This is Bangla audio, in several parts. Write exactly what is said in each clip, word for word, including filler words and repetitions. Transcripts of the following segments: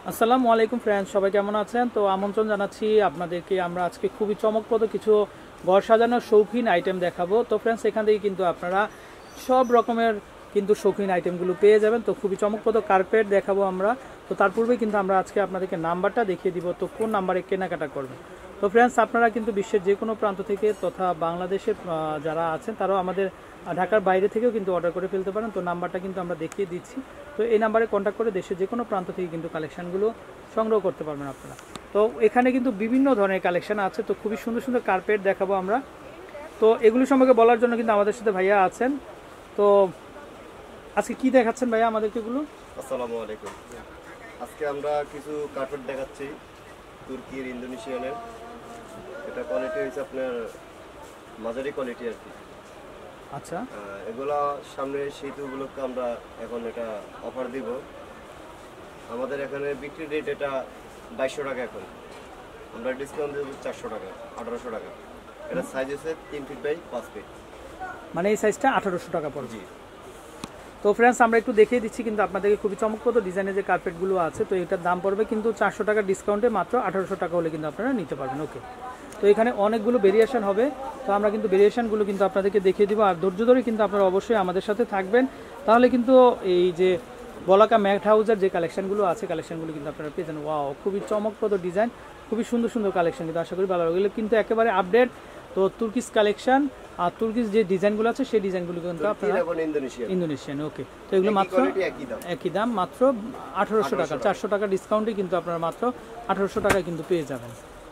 আসসালামু আলাইকুম ফ্রেন্ডস, সবাই কেমন আছেন? তো আমন্ত্রণ জানাচ্ছি আপনাদেরকে। আমরা আজকে খুবই চমকপ্রদ কিছু ঘর সাজানোর শৌখিন আইটেম দেখাবো। তো ফ্রেন্ডস, এখান থেকে কিন্তু আপনারা সব রকমের কিন্তু শৌখিন আইটেমগুলো পেয়ে যাবেন। তো খুবই চমকপ্রদ কার্পেট দেখাবো আমরা। তো তার পূর্বে কিন্তু আমরা আজকে আপনাদেরকে নাম্বারটা দেখিয়ে দিব, তো কোন নাম্বারে কেনাকাটা করবেন। তো ফ্রেন্ডস, আপনারা কিন্তু বিশ্বের যে কোনো প্রান্ত থেকে তথা বাংলাদেশের যারা আছেন তারাও আমাদের ঢাকার বাইরে থেকেও কিন্তু অর্ডার করে ফেলতে পারেন। তো নাম্বারটা কিন্তু আমরা দেখিয়ে দিচ্ছি। তো এই নাম্বারে কন্ট্যাক্ট করে দেশের যে কোনো প্রান্ত থেকে কিন্তু কালেকশানগুলো সংগ্রহ করতে পারবেন আপনারা। তো এখানে কিন্তু বিভিন্ন ধরনের কালেকশান আছে। তো খুবই সুন্দর সুন্দর কার্পেট দেখাবো আমরা। তো এগুলো সম্পর্কে বলার জন্য কিন্তু আমাদের সাথে ভাইয়া আছেন। তো আজকে কি দেখাচ্ছেন ভাইয়া আমাদেরকে এগুলো? আসসালামু আলাইকুম। আজকে আমরা কিছু কার্পেট দেখাচ্ছি তুর্কির, ইন্দোনেশিয়ানের। এটা কোয়ালিটি হচ্ছে আপনার মাঝারি কোয়ালিটি আর কি। আচ্ছা, এগুলা সামনে শীত উপলক্ষে আমরা এখন এটা অফার দিব। আমাদের এখানে বিক্রি রেট এটা বাইশশো টাকা, এখন আমরা ডিসকাউন্ট দেবো চারশো টাকা, আঠারোশো টাকা। এটা সাইজ আছে তিন ফিট বাই পাঁচ ফিট, মানে এই সাইজটা আঠারোশো টাকা পড়বে। তো ফ্রেন্ডস, আমরা একটু দেখিয়ে দিচ্ছি কিন্তু আপনাদেরকে খুবই চমকপ্রদ ডিজাইনের যে কার্পেটগুলো আছে। তো এটার দাম পড়বে কিন্তু চারশো টাকা ডিসকাউন্টে মাত্র আঠারোশো টাকা হলে কিন্তু আপনারা নিতে পারবেন। ওকে, তো এখানে অনেকগুলো ভেরিয়েশন হবে। তো আমরা কিন্তু ভেরিয়েশনগুলো কিন্তু আপনাদেরকে দেখিয়ে দিব। আর ধৈর্য ধরে কিন্তু আপনারা অবশ্যই আমাদের সাথে থাকবেন, তাহলে কিন্তু এই যে বলাকা ম্যাট হাউসের যে কালেকশনগুলো আছে কালেকশনগুলো কিন্তু আপনারা পেয়ে যান। ওয়াও, খুবই চমকপ্রদ ডিজাইন, খুবই সুন্দর সুন্দর কালেকশন, কিন্তু আশা করি ভালো লাগবে। কিন্তু একেবারে আপডেট তো তুর্কিশ কালেকশন, আর তুর্কিশ যে ডিজাইনগুলো আছে সেই ডিজাইনগুলো কিন্তু আপনারা ইন্দোনেশিয়ান। ওকে, তো এগুলো মাত্র একই দাম, মাত্র আঠারোশো টাকা, চারশো টাকা ডিসকাউন্টে কিন্তু আপনারা মাত্র আঠারোশো টাকায় কিন্তু পেয়ে যাবেন।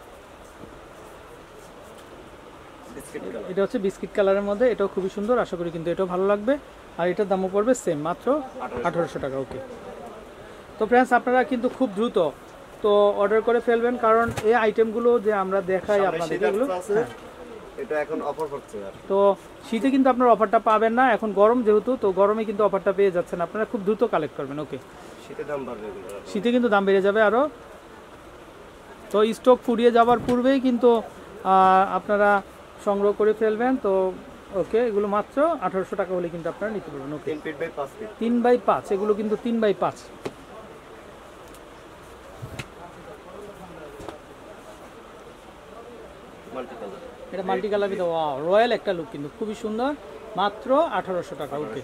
এটা হচ্ছে বিস্কিট কালারের মধ্যে, এটাও খুবই সুন্দর, আশা করি কিন্তু এটাও ভালো লাগবে। আর এটার দামও পড়বে সেম, মাত্র আঠারোশো টাকা। ওকে, তো ফ্রেন্ডস, আপনারা কিন্তু খুব দ্রুত তো অর্ডার করে ফেলবেন, কারণ এই আইটেমগুলো যে আমরা দেখাই আপনাদের এগুলো এটা এখন অফার করছে। তো শীতে কিন্তু আপনার অফারটা পাবেন না, এখন গরম যেহেতু, তো গরমে কিন্তু অফারটা পেয়ে যাচ্ছেন। আপনারা খুব দ্রুত কালেক্ট করবেন। ওকে, শীতে দাম বাড়বে, শীতে কিন্তু দাম বেড়ে যাবে আরও। তো স্টক ফুরিয়ে যাওয়ার পূর্বেই কিন্তু আপনারা সংগ্রহ করে ফেলবেন। তো ওকে, এগুলো মাত্র আঠারোশো টাকা হলে কিন্তু আপনারা নিতে পারবেন। ওকে, তিন বাই পাঁচ, এগুলো কিন্তু তিন বাই পাঁচ। এটা মাল্টি কালার, কিন্তু ওয়াও, রয়্যাল একটা লুক, কিন্তু খুবই সুন্দর, মাত্র আঠারোশো টাকা। ওকে,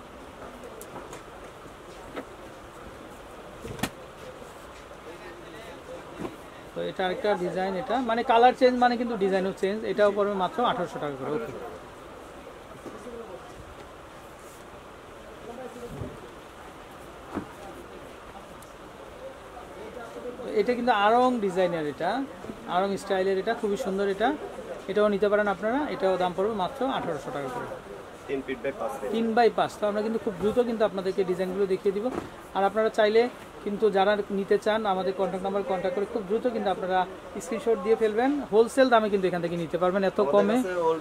তো এটা আরেকটা ডিজাইন, এটা মানে কালার চেঞ্জ মানে কিন্তু ডিজাইনও চেঞ্জ, এটাও পড়বে মাত্র আঠারোশো টাকা করে। ওকে, এটা কিন্তু আরং ডিজাইনের, এটা আরং স্টাইলের, এটা খুবই সুন্দর। এটা এটাও নিতে পারেন আপনারা, এটাও দাম পড়বে মাত্র আঠারোশো টাকা করে, তিন বাই পাঁচ। তো আমরা কিন্তু খুব দ্রুত কিন্তু আপনাদেরকে ডিজাইনগুলো দেখিয়ে দিব। আর আপনারা চাইলে কিন্তু যারা নিতে চান আমাদের কন্ট্যাক্ট নাম্বার কন্ট্যাক্ট করে খুব দ্রুত কিন্তু আপনারা স্ক্রিনশট দিয়ে ফেলবেন। হোলসেল দামে কিন্তু এখান থেকে নিতে পারবেন, এত কমে।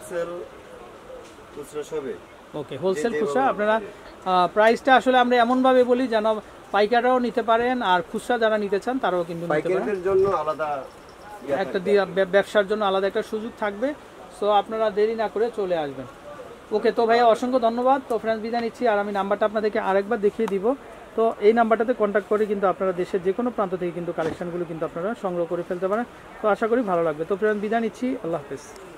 ওকে, হোলসেল খুচরা আপনারা প্রাইসটা আসলে আমরা এমনভাবে বলি যেন পাইকাররাও নিতে পারেন, আর খুচরা যারা নিতে চান তারাও কিন্তু নিতে পারেন। একটা ব্যবসার জন্য আলাদা একটা সুযোগ থাকবে। সো আপনারা দেরি না করে চলে আসবেন। ওকে, তো ভাইয়া অসংখ্য ধন্যবাদ। তো ফ্রেন্ডস, বিদায় নিচ্ছি। আর আমি নাম্বারটা আপনাদেরকে আরেকবার দেখিয়ে দিব। তো এই নাম্বারটাতে কন্ট্যাক্ট করে কিন্তু আপনারা দেশের যে কোনো প্রান্ত থেকে কিন্তু কালেকশনগুলো কিন্তু আপনারা সংগ্রহ করে ফেলতে পারেন। তো আশা করি ভালো লাগবে। তো ফ্রেন্ডস, বিদায় নিচ্ছি। আল্লাহ হাফেজ।